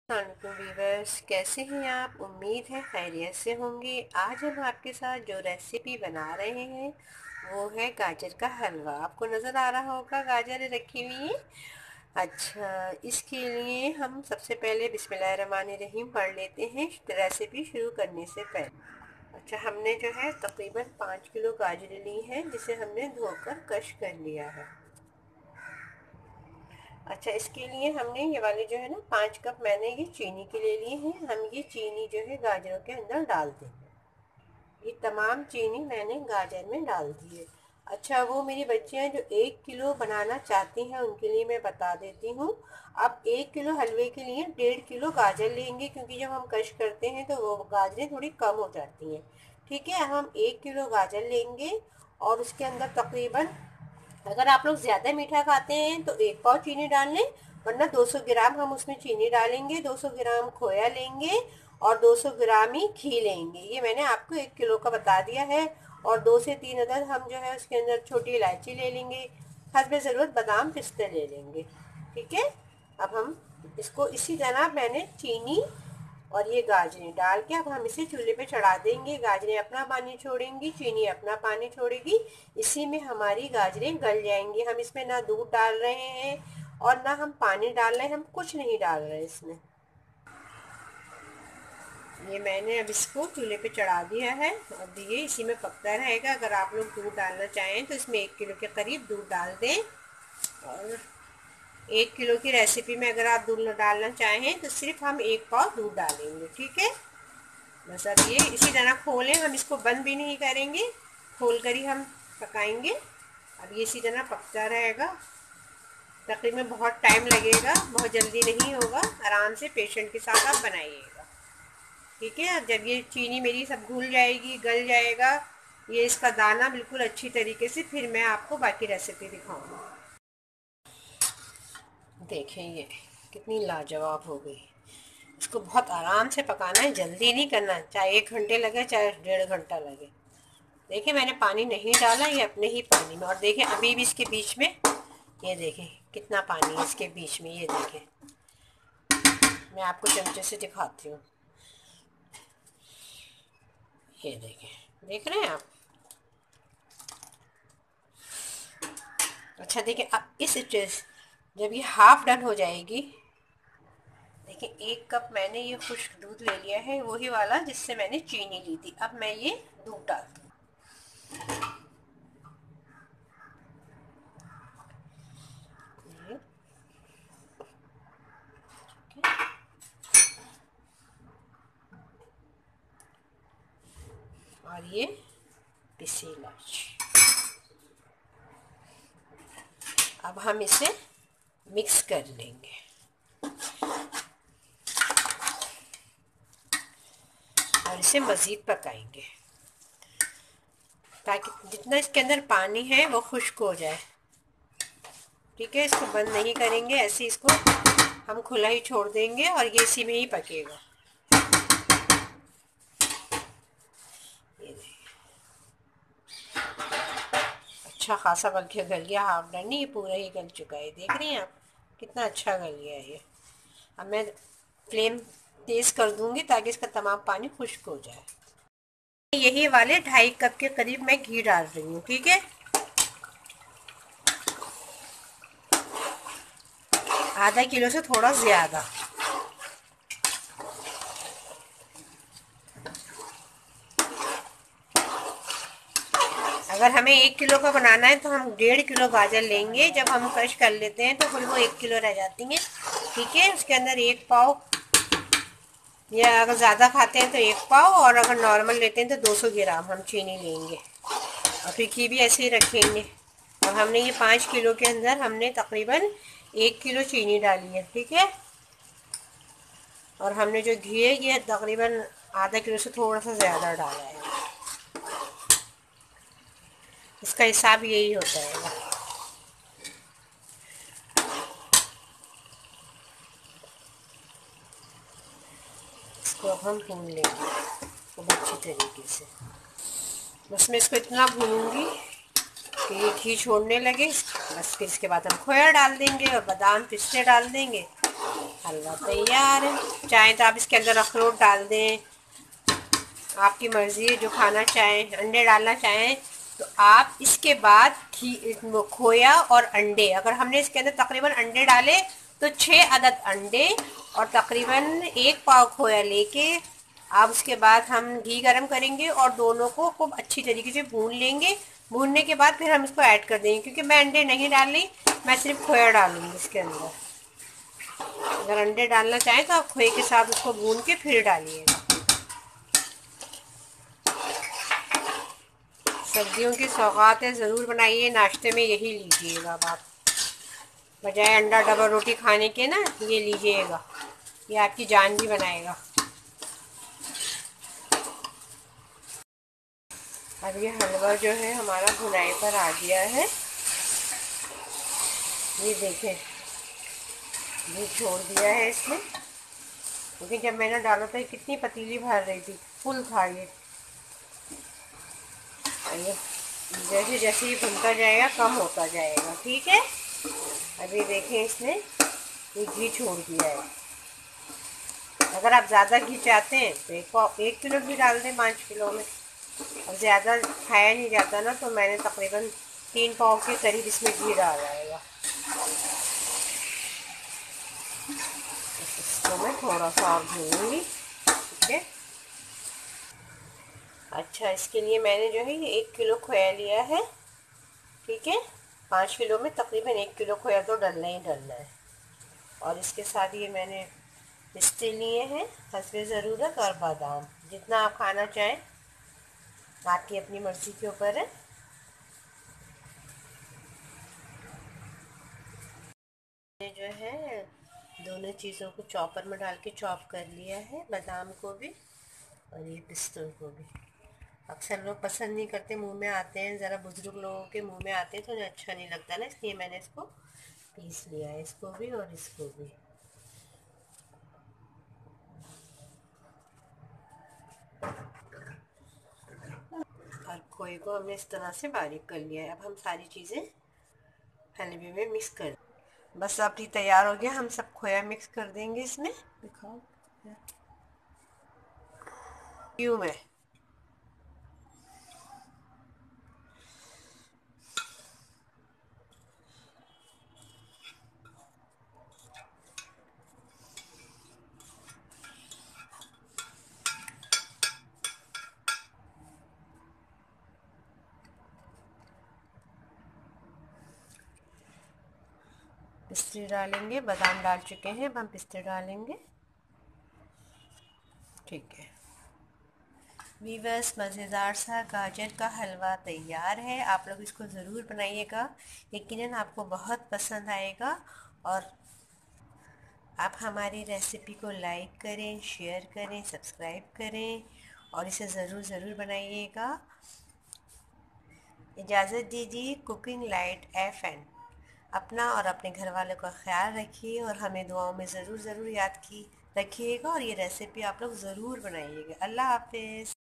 वालेकुम वीवर्स, कैसे हैं आप? उम्मीद है खैरियत से होंगे। आज हम आपके साथ जो रेसिपी बना रहे हैं वो है गाजर का हलवा। आपको नज़र आ रहा होगा गाजर रखी हुई है। अच्छा, इसके लिए हम सबसे पहले बिस्मिल्लाहिर्रहमानिर्रहीम पढ़ लेते हैं रेसिपी शुरू करने से पहले। अच्छा, हमने जो है तकरीबन 5 किलो गाजर ली है, जिसे हमने धोकर कश कर लिया है। अच्छा, इसके लिए हमने ये वाले जो है ना 5 कप मैंने ये चीनी के ले लिए हैं। हम ये चीनी जो है गाजरों के अंदर डाल देंगे। ये तमाम चीनी मैंने गाजर में डाल दी है। अच्छा, वो मेरी बच्चियां जो 1 किलो बनाना चाहती हैं उनके लिए मैं बता देती हूँ। अब 1 किलो हलवे के लिए 1.5 किलो गाजर लेंगे, क्योंकि जब हम कश करते हैं तो वो गाजरें थोड़ी कम हो जाती हैं। ठीक है, हम 1 किलो गाजर लेंगे और उसके अंदर तकरीबन, अगर आप लोग ज़्यादा मीठा खाते हैं तो 1 पाव चीनी डाल लें, वरना 200 ग्राम हम उसमें चीनी डालेंगे। 200 ग्राम खोया लेंगे और 200 ग्राम ही घी लेंगे। ये मैंने आपको 1 किलो का बता दिया है। और 2 से 3 अदद हम जो है उसके अंदर छोटी इलायची ले लेंगे। हस्बे ज़रूरत बादाम पिस्ते ले लेंगे। ठीक है, अब हम इसको इसी तरह मैंने चीनी और ये गाजरें डाल के अब हम इसे चूल्हे पे चढ़ा देंगे। गाजरें अपना पानी छोड़ेंगी, चीनी अपना पानी छोड़ेगी। इसी में हमारी गाजरें गल जाएंगी। हम इसमें ना दूध डाल रहे हैं और ना हम पानी डाल रहे हैं, हम कुछ नहीं डाल रहे हैं इसमें। ये मैंने अब इसको चूल्हे पे चढ़ा दिया है। अब ये इसी में पकता रहेगा। अगर आप लोग दूध डालना चाहें तो इसमें 1 किलो के करीब दूध डाल दें। और 1 किलो की रेसिपी में अगर आप दूध डालना चाहें तो सिर्फ हम 1 पाव दूध डालेंगे। ठीक है, बस अब ये इसी तरह खोलें, हम इसको बंद भी नहीं करेंगे, खोल कर ही हम पकाएंगे। अब ये इसी तरह पकता रहेगा। तकरीबन बहुत टाइम लगेगा, बहुत जल्दी नहीं होगा। आराम से पेशेंट के साथ आप बनाइएगा। ठीक है, जब ये चीनी मेरी सब घुल जाएगी, गल जाएगा, ये इसका दाना बिल्कुल अच्छी तरीके से, फिर मैं आपको बाकी रेसिपी दिखाऊंगी। देखें ये कितनी लाजवाब हो गई। इसको बहुत आराम से पकाना है, जल्दी नहीं करना है। चाहे 1 घंटे लगे चाहे 1.5 घंटा लगे। देखिए, मैंने पानी नहीं डाला, ये अपने ही पानी में। और देखिए अभी भी इसके बीच में, ये देखें कितना पानी है इसके बीच में। ये देखें, मैं आपको चमचे से दिखाती हूँ। ये देखें, देख रहे हैं आप? अच्छा देखिए, अब इस स्टेज जब ये हाफ डन हो जाएगी, देखिए 1 कप मैंने ये खुश्क दूध ले लिया है, वही वाला जिससे मैंने चीनी ली थी। अब मैं ये दूध डालती हूँ। और ये पिसी इलायची। अब हम इसे मिक्स कर लेंगे और इसे मज़ीद पकाएंगे, ताकि जितना इसके अंदर पानी है वो खुश्क हो जाए। ठीक है, इसको बंद नहीं करेंगे, ऐसे इसको हम खुला ही छोड़ देंगे और ये इसी में ही पकेगा। ये अच्छा खासा गल गया, हाफ डन नहीं, ये पूरा ही गल चुका है। देख रही हैं आप कितना अच्छा गल गया है ये। अब मैं फ्लेम तेज़ कर दूंगी ताकि इसका तमाम पानी खुश्क हो जाए। यही वाले 2.5 कप के करीब मैं घी डाल रही हूँ। ठीक है, आधा किलो से थोड़ा ज़्यादा। अगर हमें 1 किलो का बनाना है तो हम 1.5 किलो गाजर लेंगे। जब हम क्रश कर लेते हैं तो फिर वो 1 किलो रह जाती हैं। ठीक है, उसके अंदर 1 पाव, या अगर ज़्यादा खाते हैं तो 1 पाव, और अगर नॉर्मल लेते हैं तो 200 ग्राम हम चीनी लेंगे। और फिर घी भी ऐसे ही रखेंगे। अब हमने ये 5 किलो के अंदर हमने तकरीबन 1 किलो चीनी डाली है। ठीक है, और हमने जो घी है ये तकरीबन आधा किलो से थोड़ा सा ज़्यादा डाला है। इसका हिसाब यही होता है। इसको अब हम भून लेंगे खूब अच्छी तरीके से। बस मैं इसको इतना भूनूंगी कि ये घी छोड़ने लगे। बस फिर इसके बाद हम खोया डाल देंगे और बादाम पिस्ते डाल देंगे। हलवा तैयार है। चाहे तो आप इसके अंदर अखरोट डाल दें, आपकी मर्ज़ी है, जो खाना चाहें। अंडे डालना चाहें तो आप इसके बाद खोया और अंडे, अगर हमने इसके अंदर तकरीबन अंडे डाले तो 6 अदद अंडे और तकरीबन 1 पाव खोया लेके आप उसके बाद हम घी गरम करेंगे और दोनों को खूब अच्छी तरीके से भून लेंगे। भूनने के बाद फिर हम इसको ऐड कर देंगे, क्योंकि मैं अंडे नहीं डाल रही, मैं सिर्फ खोया डालूंगी इसके अंदर। अगर अंडे डालना चाहें तो आप खोए के साथ उसको भून के फिर डालिएगा। सर्दियों की सौगातें ज़रूर बनाइए, नाश्ते में यही लीजिएगा आप, बजाय अंडा डबल रोटी खाने के ना, ये लीजिएगा, ये आपकी जान भी बनाएगा। अब ये हलवा जो है हमारा भुनाई पर आ गया है, ये देखें, ये छोड़ दिया है इसने, क्योंकि जब मैंने डाला था कितनी पतीली भर रही थी, फुल था ये। जैसे जैसे ही भुनता जाएगा कम होता जाएगा, ठीक है। अभी देखें इसने ये घी छोड़ दिया है। अगर आप ज़्यादा घी चाहते हैं तो 1 किलो घी डाल दें 5 किलो में। अब ज़्यादा खाया नहीं जाता ना, तो मैंने तकरीबन 3 पाव के करीब इसमें घी डाला है। इसको मैं थोड़ा सा और भूनूंगी, ठीक है। अच्छा, इसके लिए मैंने जो है ये 1 किलो खोया लिया है, ठीक है। 5 किलो में तकरीबन 1 किलो खोया तो डलना ही डलना है। और इसके साथ ये मैंने पिस्ते लिए हैं हस्बे ज़रूरत, और बादाम, जितना आप खाना चाहें, आपकी अपनी मर्ज़ी के ऊपर है। ये जो है दोनों चीज़ों को चॉपर में डाल के चॉप कर लिया है, बादाम को भी और ये पिस्तों को भी। अक्सर लोग पसंद नहीं करते, मुंह में आते हैं, ज़रा बुजुर्ग लोगों के मुंह में आते हैं तो उन्हें अच्छा नहीं लगता ना, इसलिए मैंने इसको पीस लिया है, इसको भी और इसको भी। और खोए को हमने इस तरह से बारीक कर लिया है। अब हम सारी चीज़ें हलवे में मिक्स कर, बस अब ये तैयार हो गया। हम सब खोया मिक्स कर देंगे इसमें, दिखाओ क्यों में। पिस्ते डालेंगे, बादाम डाल चुके हैं, अब हम पिस्ते डालेंगे, ठीक है। वीवर्स, मज़ेदार सा गाजर का हलवा तैयार है। आप लोग इसको ज़रूर बनाइएगा, यकीनन आपको बहुत पसंद आएगा। और आप हमारी रेसिपी को लाइक करें, शेयर करें, सब्सक्राइब करें और इसे ज़रूर ज़रूर बनाइएगा। इजाज़त दीजिए। Cooking light FN। अपना और अपने घर वालों का ख्याल रखिए और हमें दुआओं में ज़रूर ज़रूर याद की रखिएगा, और ये रेसिपी आप लोग ज़रूर बनाइएगा। अल्लाह हाफ़िज़।